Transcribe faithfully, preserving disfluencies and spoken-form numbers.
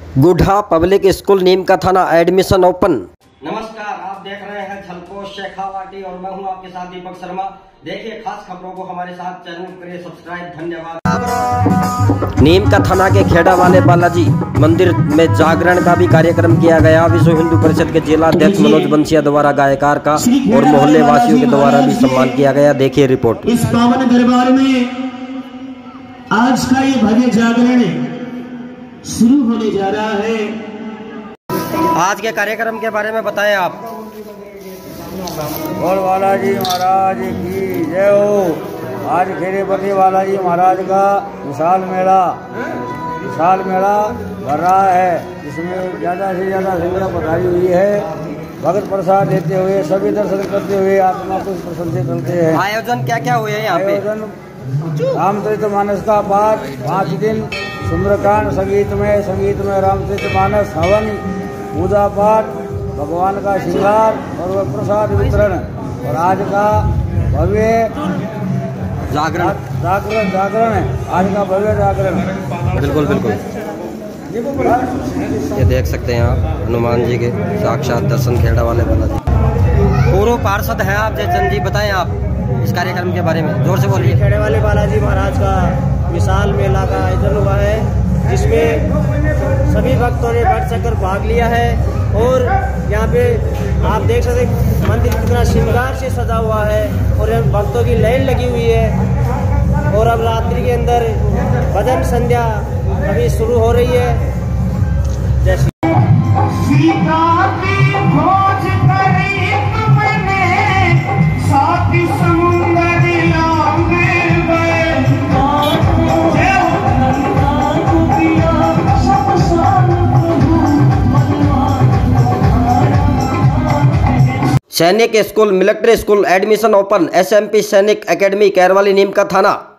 Gudha public school नीम का थाना admission open. नमस्कार, आप देख रहे हैं झलको शेखावाटी और मैं हूं आपके साथ दीपक शर्मा। देखिए खास खबरों को हमारे साथ चैनल करिए सब्सक्राइब। धन्यवाद। नीम का थाना के खेड़ा वाले बालाजी मंदिर में जागरण का भी कार्यक्रम किया गया। विश्व हिंदू परिषद के जिला अध्यक्ष मनोज बंसिया द्वारा गायकार का और मोहल्ले वासियों के द्वारा भी सम्मान किया गया। देखिए रिपोर्ट। इस पावन दरबार में आज का ये भव्य जागरण शुरू होने जा रहा है। आज के कार्यक्रम के बारे में बताएं आप। बोल बालाजी महाराज की जय हो। आज खेड़ेपति बालाजी महाराज का विशाल मेला विशाल मेला भर रहा है, जिसमें ज़्यादा से ज़्यादा संख्या पधारी हुई है। भगत प्रसाद लेते हुए सभी दर्शन करते हुए आत्मा को प्रसन्न करते हैं। आयोजन क्या क्या हुए यहाँ पे? आयोजन रामचरितमानस का पाठ पाँच दिन, सुंदरकांड संगीत में संगीत में रामचरितमानस, हवन, पूजा पाठ, भगवान का श्रृंगार और वह प्रसाद वितरण। और आज का भव्य जागरण जागरण जागरण है आज का भव्य जागरण। बिल्कुल बिल्कुल ये देख सकते हैं आप हनुमान जी के साक्षात दर्शन खेड़ा वाले बालाजी। पूर्व पार्षद हैं आप जयचंद जी, बताएं आप इस कार्यक्रम के बारे में, जोर से बोलिए। खेड़े वाले बालाजी महाराज का विशाल मेला का आयोजन हुआ है, जिसमें सभी भक्तों ने बढ़ चढ़कर भाग लिया है। और यहाँ पे आप देख सकते मंदिर कितना श्रृंगार से सजा हुआ है और भक्तों की लाइन लगी हुई है। और अब रात्रि के अंदर भजन संध्या अभी शुरू हो रही है। जैसे सैनिक school military school admission open. SMP सैनिक एकेडमी कैरवाली नीम का थाना।